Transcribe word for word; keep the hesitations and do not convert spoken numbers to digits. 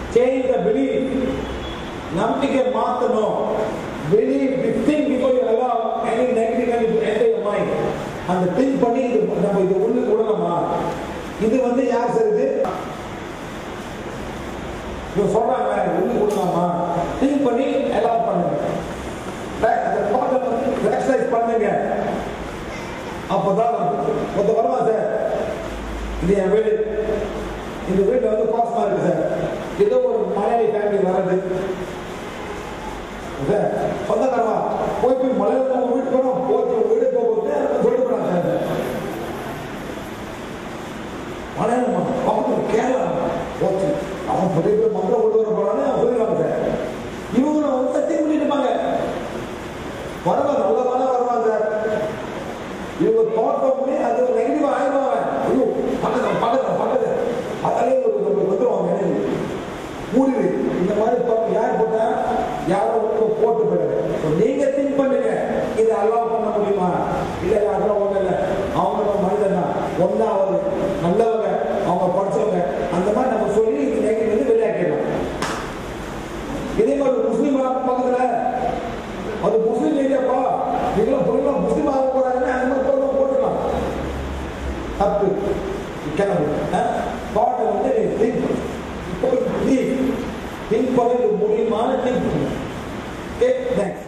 Change the belief. நம்பிக்கை மாற்றணும். Believe, think before you allow any negative to enter your mind. அந்த think பண்ணி நம்ம இது உள்ள விடலாமா? இது வந்து யார் செய்யுது? இது சொல்றாங்க உள்ள விடலாமா? think பண்ணி allow பண்ணுங்க. அந்த பாட்டை வந்து எக்ஸசைஸ் பண்ணுங்க. அப்பதான் ஒருத்த வருவா சார், இது என் வீடு, இந்த வீட்டில் வந்து கோசமா இருக்கு சார், ஏதோ ஒரு மலையாளி ஃபேமிலி வர்றது சார், சொந்தக்காரவா போய் போய் மலையாளம் வீட்டு போனோம் போச்சு வீடு போகுது சொல்லிட்டு போனாங்க சார். மலையாளம் பக்கத்துல கேரளா போச்சு, அவன் பெரிய பேர் மந்திரம் கொண்டு வர போறான்னு சொல்லிடுவாங்க சார். இவங்க வந்து சத்தியம் பண்ணிட்டு இருப்பாங்க, வருவாங்க நல்லதான வருவாங்க சார். இவங்க தோட்டமே அது நெகட்டிவா ஆயிடுவாங்க. ஐயோ பக்கத்துல பக்கத்துல பக்கத்துல அதாலே வந்துருவாங்க மூடிடு. இந்த மாதிரி யார் போட்டா யாரோ போட்டு போயிடுங்க. நீங்க திங்க் பண்ணுங்க, இதை அலோவ் பண்ண முடியுமா? இல்ல அதெல்லாம் ஒண்ணு இல்லை, அவங்க மனிதன் தான், ஒன்னாவது நல்லவங்க, அவங்க படிச்சவங்க, அந்த மாதிரி நம்ம சொல்லி இது நெகட்டிவ் வந்து வெளியாக்கிடலாம். இதே மாதிரி முஸ்லீம் பக்கத்துல அது முஸ்லீம் ஏரியாப்பா, நீங்களும் பொருளும் முஸ்லீம் ஆக போறாங்கன்னா அந்த மாதிரி பொருளும் போட்டுக்கலாம். தப்பு பாட்டை வந்து திங்க் திங்க் பண்ண முடியுமான திங்க் பண்ணுங்க.